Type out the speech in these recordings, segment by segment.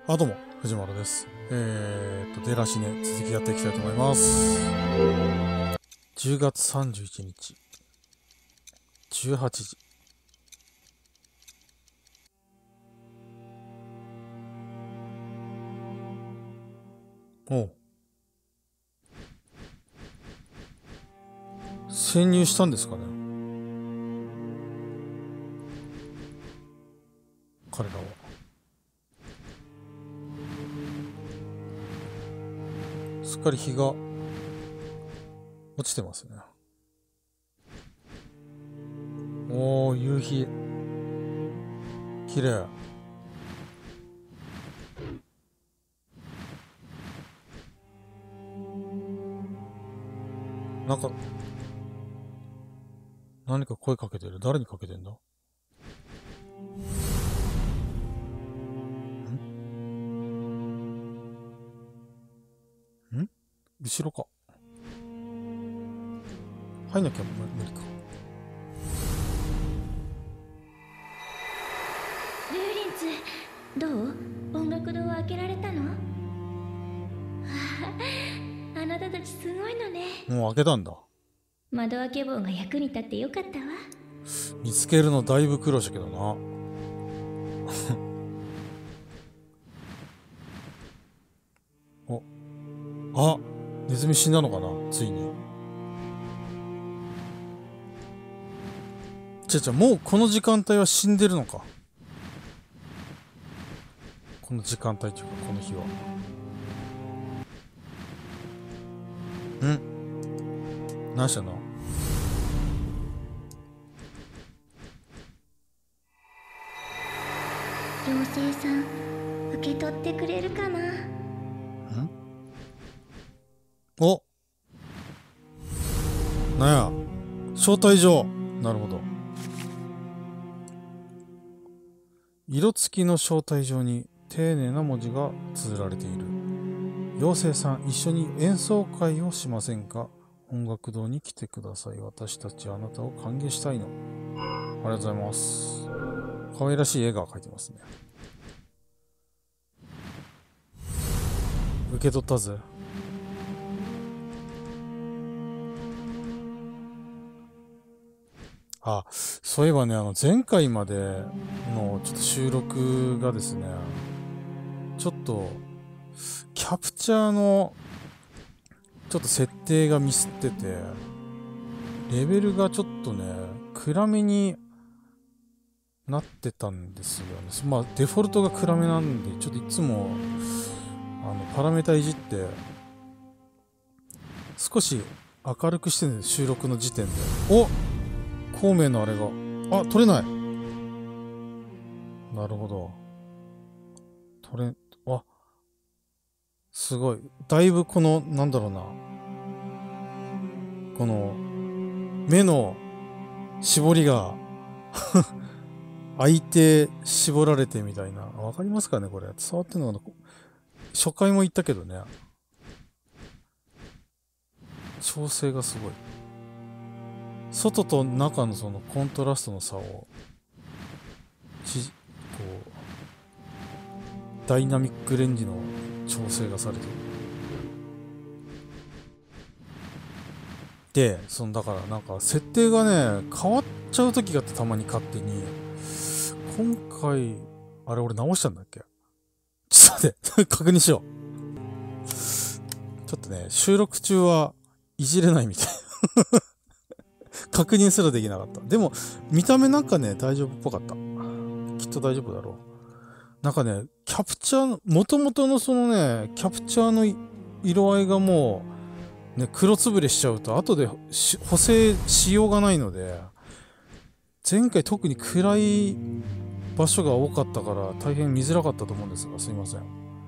どうも、藤丸です。デラシネ、続きやっていきたいと思います。10月31日、18時。おう。潜入したんですかね、彼らは。すっかり日が落ちてますね。おー、夕日。綺麗。なんか、何か声かけてる。誰にかけてんだ？ん後ろか。入んなきゃ無理か。 ルーリンツ、どう？音楽堂を開けられたの？あなたたちすごいのね。 もう開けたんだ。 窓開け棒が役に立ってよかったわ。 見つけるのだいぶ苦労したけどな。お、あ、ネズミ死んだのかな、ついに。もうこの時間帯は死んでるのか。この時間帯というか、この日は。何したの？ 妖精さん、受け取ってくれるかな？ お、なんや、招待状。なるほど。色付きの招待状に丁寧な文字が綴られている。妖精さん、一緒に演奏会をしませんか？音楽堂に来てください。私たちあなたを歓迎したいの。ありがとうございます。可愛らしい絵が描いてますね。受け取ったぜ。あ、そういえばね、前回までのちょっと収録がですね、ちょっと、キャプチャーの、ちょっと設定がミスってて、レベルがちょっとね、暗めになってたんですよね。まあ、デフォルトが暗めなんで、ちょっといつも、パラメータいじって、少し明るくしてるんです、収録の時点で。お、孔明のあれが、あ、取れない。なるほど。あ、すごい。だいぶこの、なんだろうな。この、目の絞りが開いて絞られてみたいな。わかりますかねこれ。伝わってんのかな？初回も言ったけどね。調整がすごい。外と中のそのコントラストの差を、こう、ダイナミックレンジの調整がされてる。で、だからなんか設定がね、変わっちゃう時があって、たまに勝手に。今回、あれ俺直したんだっけ？ちょっと待って、確認しよう。ちょっとね、収録中はいじれないみたい。確認すらできなかった。でも、見た目なんかね、大丈夫っぽかった。きっと大丈夫だろう。なんかね、キャプチャーの、元々のそのね、キャプチャーの色合いがもう、ね、黒つぶれしちゃうと、後で補正しようがないので、前回特に暗い場所が多かったから、大変見づらかったと思うんですが、すいません。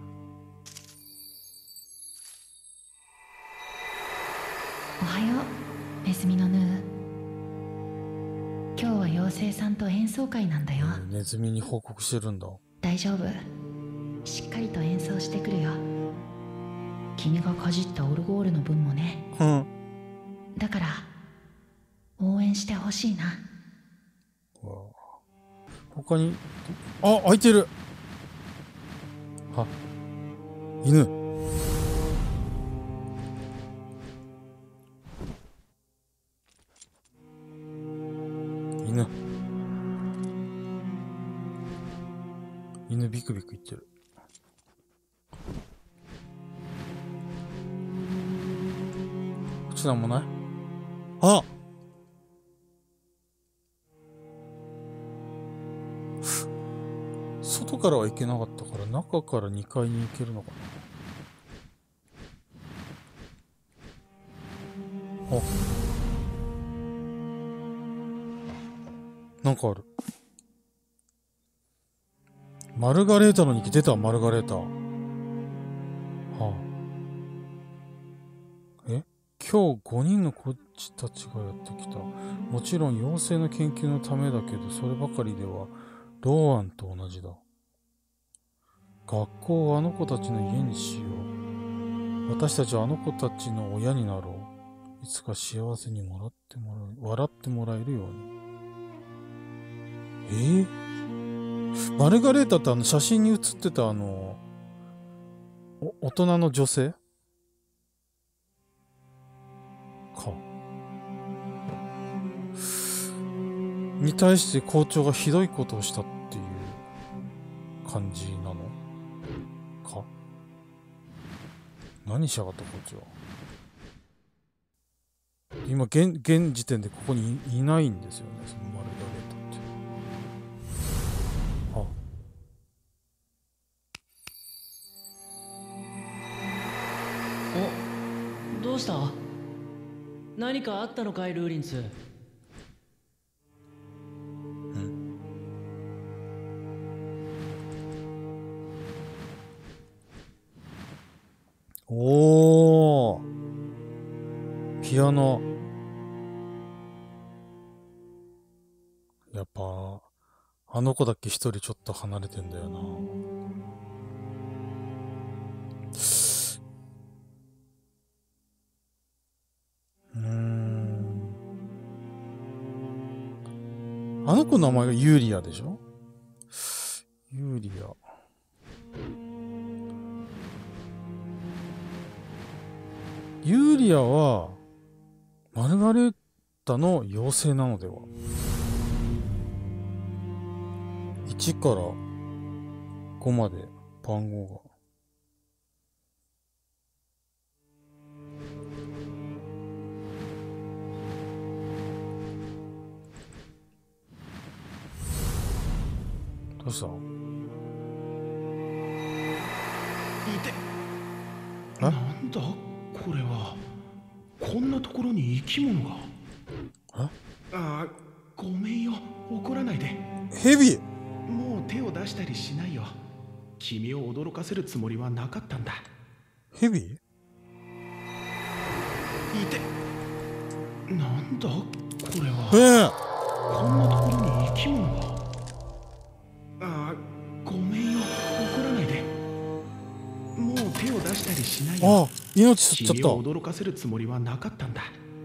おはよう、ネズミのヌー。今日は妖精さんと演奏会なんだよ。 ネズミに報告してるんだ。 大丈夫、しっかりと演奏してくるよ。君がかじったオルゴールの分もね。だから応援してほしいな。 他に、あ、開いてる。 あ、犬。犬。犬ビクビク言ってる。こっちなんもない？あ、外からは行けなかったから中から2階に行けるのかな。あ、なんかある。マルガレータの日記出た。マルガレータ。はあ、今日5人のコーチたちがやってきた。もちろん妖精の研究のためだけど、そればかりではローアンと同じだ。学校をあの子たちの家にしよう。私たちはあの子たちの親になろう。いつか幸せに笑ってもらえるように。マルガレータって写真に写ってた大人の女性か。に対して校長がひどいことをしたっていう感じなのか。何しやがった校長。今現時点でここに いないんですよね、そのマルガレータって。 お、どうした？何かあったのかい、ルーリンス。 おー、ピアノ。やっぱあの子だけ一人ちょっと離れてんだよな。あの子の名前がユーリアでしょ。ユーリア。ユーリアはマルガレータの妖精なのでは。1から5まで番号が。どうした？ いて。なんだこれは。こんなところに生き物が。ああ、ごめんよ、怒らないで。 ヘビ。 もう手を出したりしないよ。君を驚かせるつもりはなかったんだ。 ヘビ？ いて。なんだこれは。こんなところに生き物が。ああ、ごめんよ、怒らないで。もう手を出したりしないよ。 命吸っちゃった。 君を驚かせるつもりはなかったんだ。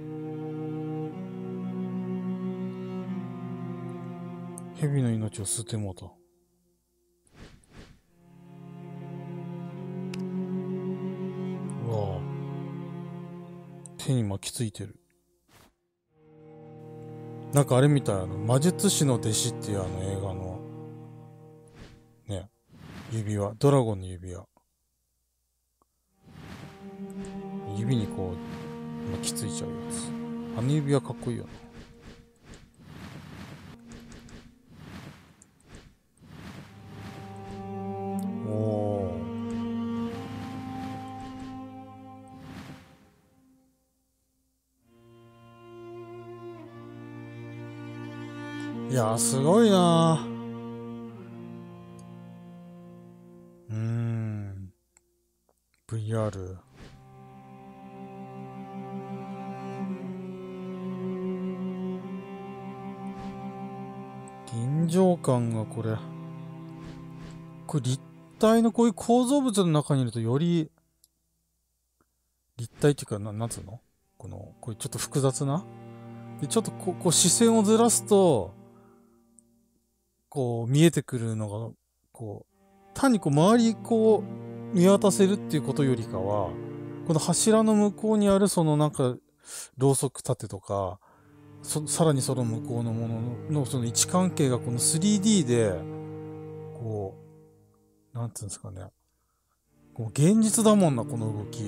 蛇の命を吸ってもうた。うわぁ、手に巻きついてる。なんかあれみたい。魔術師の弟子っていう映画のね、指輪、ドラゴンの指輪、指にこう巻きついちゃうやつ。あの指輪かっこいいよな。いやー、すごいなー。VR。臨場感がこれ立体のこういう構造物の中にいるとより立体っていうか、なんつうの、こういうちょっと複雑なで、ちょっとこう視線をずらすとこう見えてくるのがこう単にこう周りこう見渡せるっていうことよりかは、この柱の向こうにあるそのなんかろうそく立てとか、さらにその向こうのもののその位置関係がこの 3D でこうなんていうんですかね、こう現実だもんな、この動き。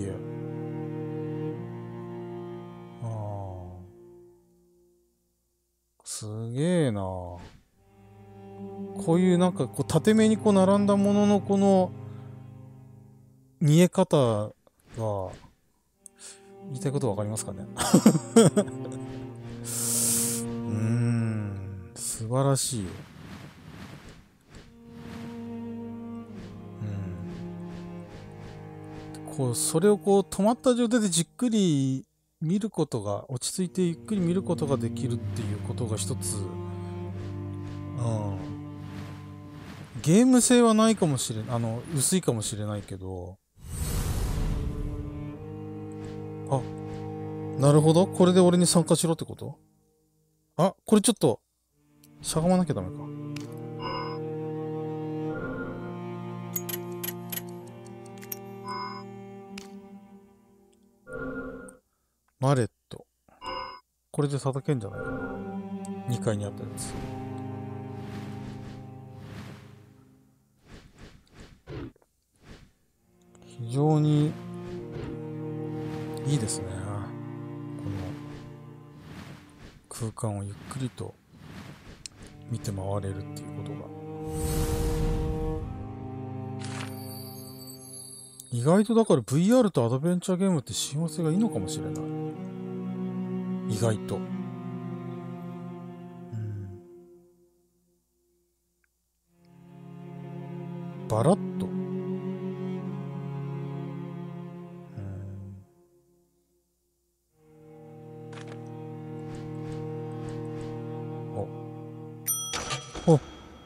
すげえな。こういうなんかこう縦目にこう並んだもののこの見え方が、言いたいことわかりますかね。素晴らしい。こうそれをこう止まった状態でじっくり見ることが、落ち着いてゆっくり見ることができるっていうことが一つ、ゲーム性はないかもしれない、薄いかもしれないけど、あ、なるほど、これで俺に参加しろってこと？あ、これちょっとしゃがまなきゃダメか。マレット。これで叩けんじゃないかな。2階にあったやつ。非常にいいですね。この空間をゆっくりと見て回れるっていうことが。意外とだから VR とアドベンチャーゲームって親和性がいいのかもしれない。意外と。バラッと。お。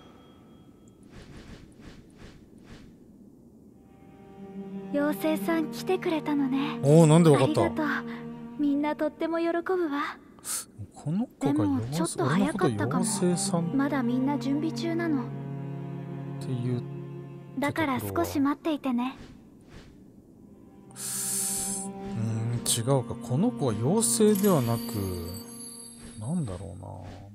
妖精さん来てくれたのね。 おお、なんでわかった？ ありがとう。みんなとっても喜ぶわ。 この子が妖精、ちょっと早かったかも。 妖精さんまだみんな準備中なの。 っていう。 だから少し待っていてね。 違うか。この子は妖精ではなく、なんだろうな。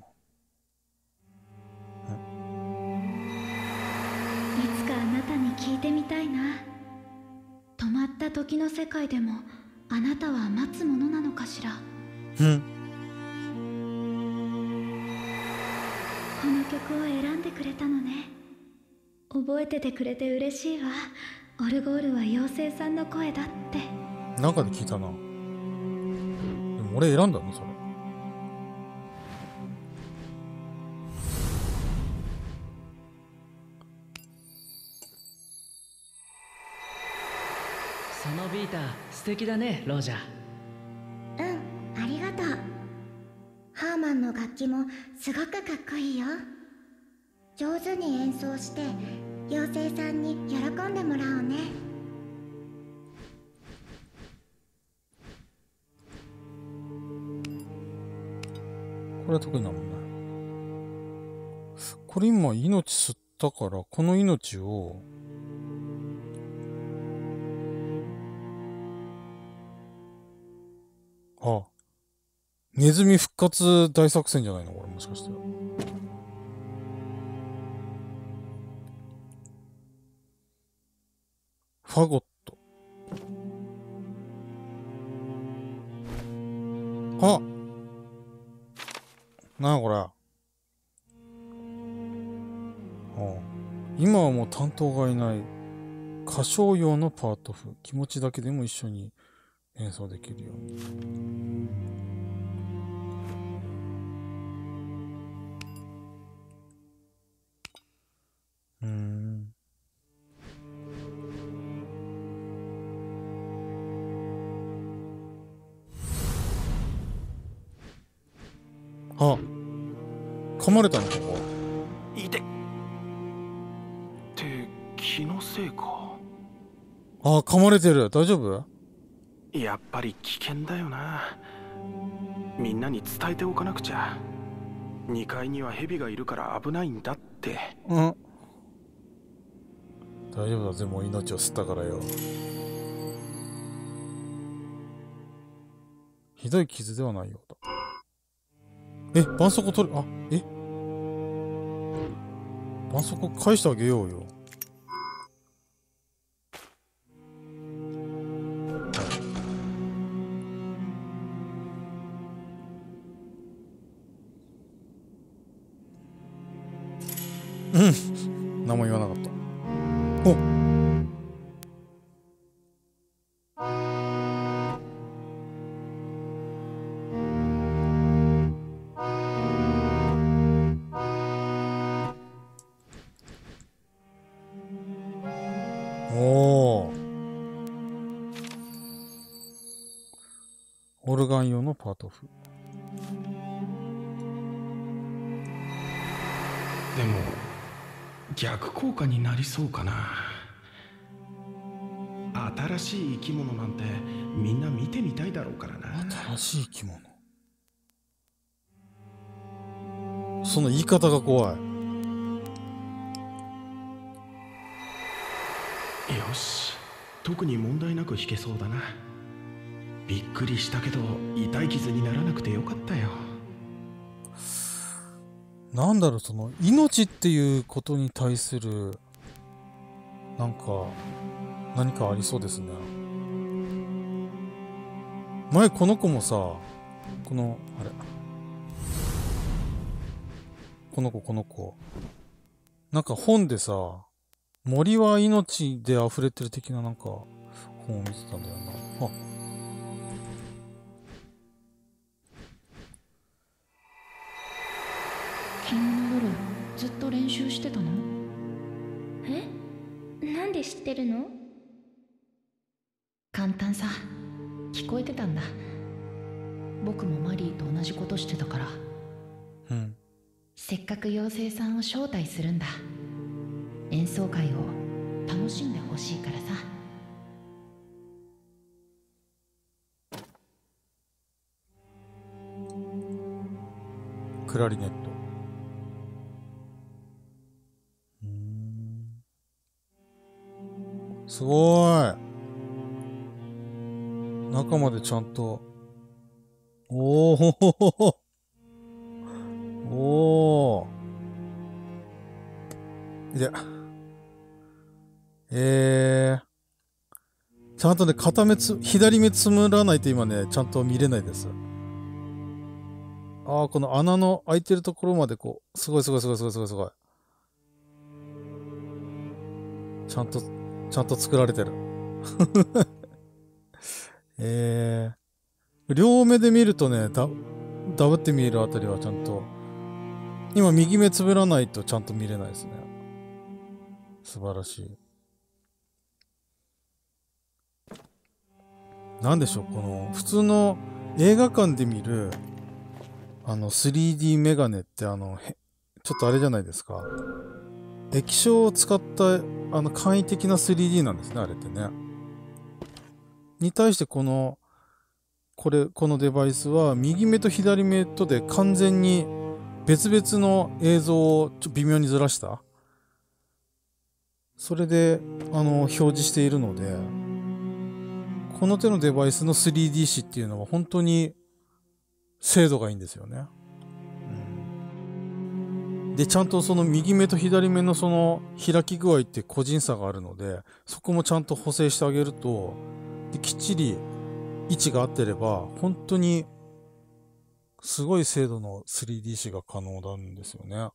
いつかあなたに聞いてみたいな。止まった時の世界でもあなたは待つものなのかしら。この曲を選んでくれたのね。覚えててくれて嬉しいわ。オルゴールは妖精さんの声だって。 なんかで聞いたな。でも俺選んだのそれ。 そのビータ素敵だね、ロージャー。ありがとう。ハーマンの楽器もすごくかっこいいよ。上手に演奏して妖精さんに喜んでもらおうね。 これは得意なもんね。これ今命吸ったから、この命をネズミ復活大作戦じゃないのこれ、もしかして。ファゴット。なあこれ。今はもう担当がいない歌唱用のパート譜。気持ちだけでも一緒に演奏できるように。噛まれたのここ。 いてって気のせいか。 噛まれてる。大丈夫？ やっぱり危険だよな。みんなに伝えておかなくちゃ。2階には蛇がいるから危ないんだって。 大丈夫だぜ、もう命を吸ったからよ。ひどい傷ではないようだ。え、絆創膏取る、あ、え、絆創膏返してあげようよ。うん。何も言わなかった。おおー。オルガン用のパート譜。 でも逆効果になりそうかな。新しい生き物なんてみんな見てみたいだろうからな。 新しい生き物。その言い方が怖い。 よし、特に問題なく弾けそうだな。びっくりしたけど痛い傷にならなくてよかったよ。 なんだろう、その命っていうことに対するなんか何かありそうですね。前この子もさ、このあれ、この子なんか本でさ、森は命で溢れてる的ななんか本を見てたんだよな。あ、 昨日の夜ずっと練習してたの？ え、なんで知ってるの？ 簡単さ、聞こえてたんだ。僕もマリーと同じことしてたから。 うん。 せっかく妖精さんを招待するんだ。演奏会を楽しんでほしいからさ。 クラリネット。すごーい。中までちゃんと。おーおー。いや。ちゃんとね、左目つむらないと今ね、ちゃんと見れないです。ああ、この穴の開いてるところまでこう、すごい。ちゃんと作られてる。両目で見るとね、ダブって見えるあたりはちゃんと、今右目つぶらないとちゃんと見れないですね。素晴らしい。なんでしょう、この、普通の映画館で見る、3D メガネってちょっとあれじゃないですか。液晶を使った、簡易的な 3D なんですね、あれってね。に対してこのデバイスは、右目と左目とで完全に別々の映像を微妙にずらした。それで、表示しているので、この手のデバイスの 3D 視っていうのは本当に精度がいいんですよね。で、ちゃんとその右目と左目のその開き具合って個人差があるので、そこもちゃんと補正してあげると、できっちり位置が合ってれば、本当にすごい精度の 3D 視が可能なんですよね。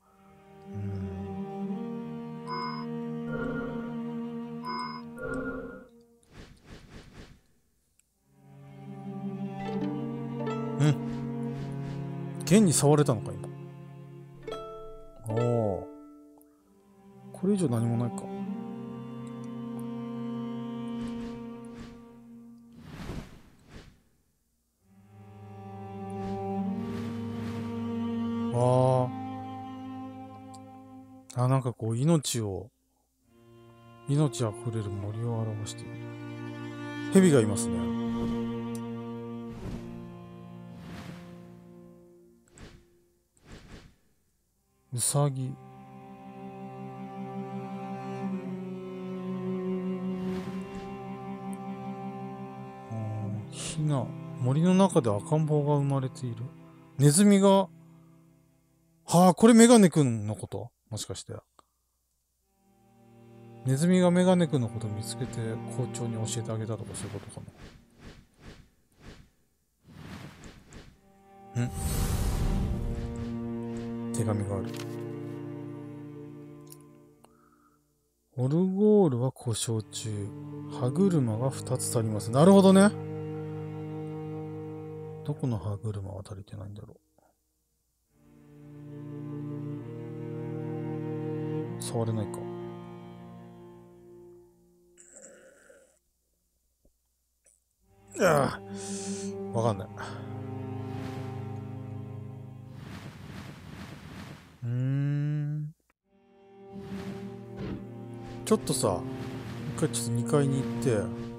剣に触れたのか、今。おお。これ以上何もないか。なんかこう、命あふれる森を表している。蛇がいますね。うさぎ。 きな。森の中で赤ん坊が生まれている。ネズミが、はあ、これメガネくんのこと？もしかして。ネズミがメガネくんのことを見つけて校長に教えてあげたとかそういうことかな。手紙がある。オルゴールは故障中。歯車が2つ足ります。なるほどね。どこの歯車は足りてないんだろう。触れないか。わかんない。ちょっとさ、一回ちょっと2階に行って、